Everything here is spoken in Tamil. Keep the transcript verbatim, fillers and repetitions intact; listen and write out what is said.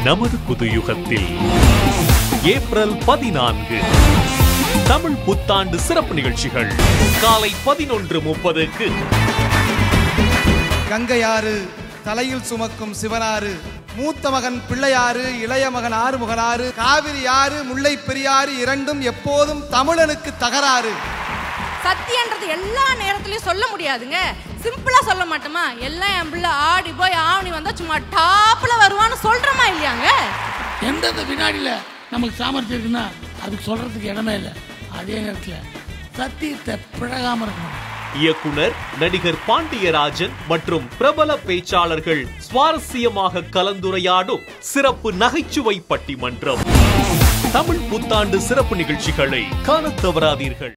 நமது புதுயுகத்தில் ஏப்ரல் பதினான்கு தமிழ் புத்தாண்டு சிறப்பு நிகழ்ச்சிகள் காலை பதினொன்று முப்பதுக்கு. கங்கையாறு தலையில் சுமக்கும் சிவனாறு, மூத்த மகன் பிள்ளையாறு, இளைய மகன் ஆறுமுகனாறு, காவிரி ஆறு, முல்லை பெரியாறு இரண்டும் எப்போதும் தமிழனுக்கு தகராறு. சத்தியன்றது எல்லா நேரத்திலயும் சொல்ல முடியாதுங்க. சிம்பிளா சொல்ல மாட்டோமா? எல்லாம் என் பிள்ளை ஆடி போய் ஆவணி வந்தா சும்மா டாப்ல வருவான்னு சொல்றமா இல்லையாங்க? எந்தெந்த வினாடியில நமக்கு சாமர்த்தியம் இருக்குன்னா அதுக்கு சொல்றதுக்கு இடமே இல்லை. அதே நேரத்துல சத்தியத்தை பிழகாம இருக்கணும். இயக்குனர் நடிகர் பாண்டியராஜன் மற்றும் பிரபல பேச்சாளர்கள் சுவாரஸ்யமாக கலந்துரையாடும் சிறப்பு நகைச்சுவை பட்டிமன்றம். தமிழ் புத்தாண்டு சிறப்பு நிகழ்ச்சிகளை காணத் தவறாதீர்கள்.